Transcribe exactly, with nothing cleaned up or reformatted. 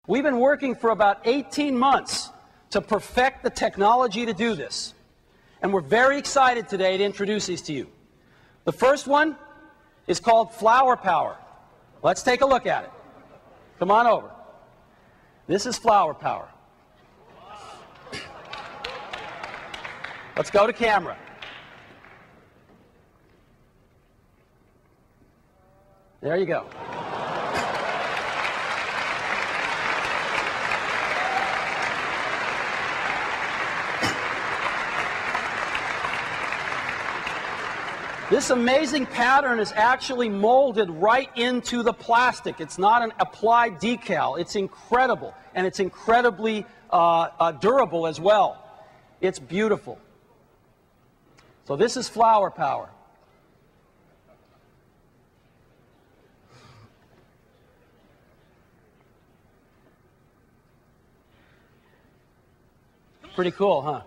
We've been working for about eighteen months to perfect the technology to do this. And we're very excited today to introduce these to you. The first one is called Flower Power. Let's take a look at it. Come on over. This is Flower Power. Let's go to camera. There you go. This amazing pattern is actually molded right into the plastic. It's not an applied decal. It's incredible, and it's incredibly uh, uh, durable as well. It's beautiful. So this is Flower Power. Pretty cool, huh?